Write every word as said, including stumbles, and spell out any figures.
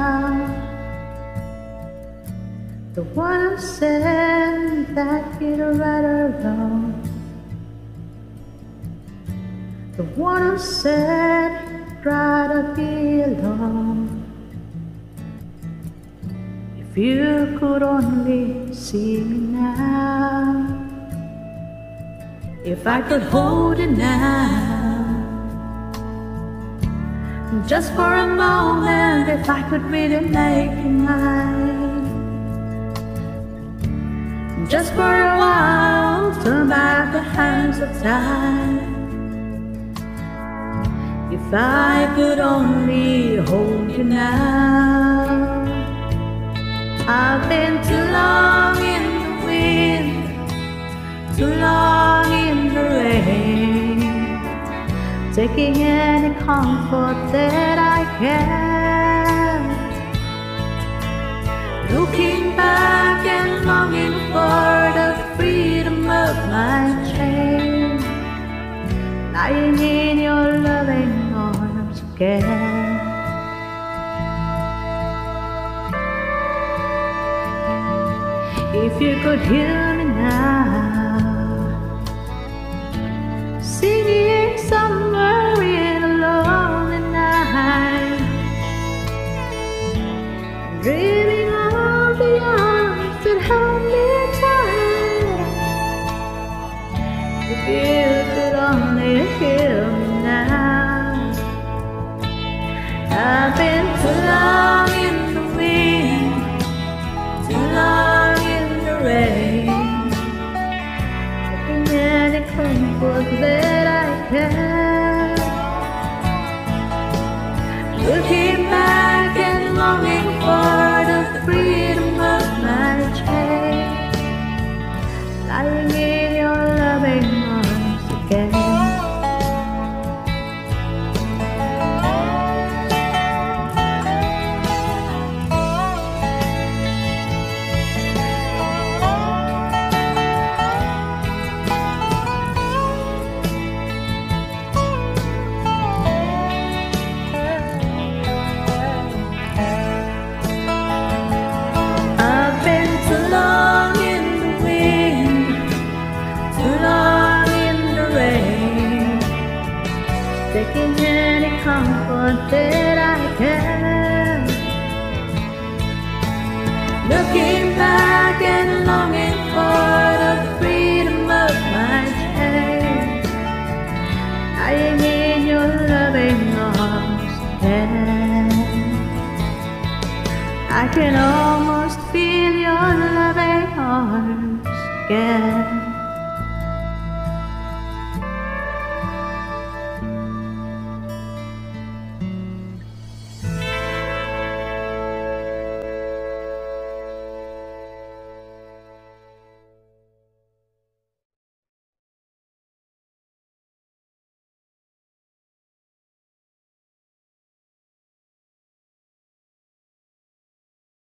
now. The one who said that you'd rather alone. The one who said you'd rather be alone. If you could only see me now, if I could hold you now, just for a moment, if I could really make you mine, just for a while, turn back the hands of time. If I could only hold you now. I've been too long in the wind, too long in the rain, taking any comfort that I can, looking back and longing for the freedom of my chain, lying in your loving arms again. If you could hear me now, singing somewhere in a lonely night, dreaming of the arms that held me tight. If you could only hear me now. I've been too long in the wind, too long in the rain, taking any comfort that I can, looking back and longing for the freedom of my chain, lying in your loving arms again. Taking any comfort that I can, looking back and longing for the freedom of my chain, lying in your loving arms again. I can almost feel your loving arms again.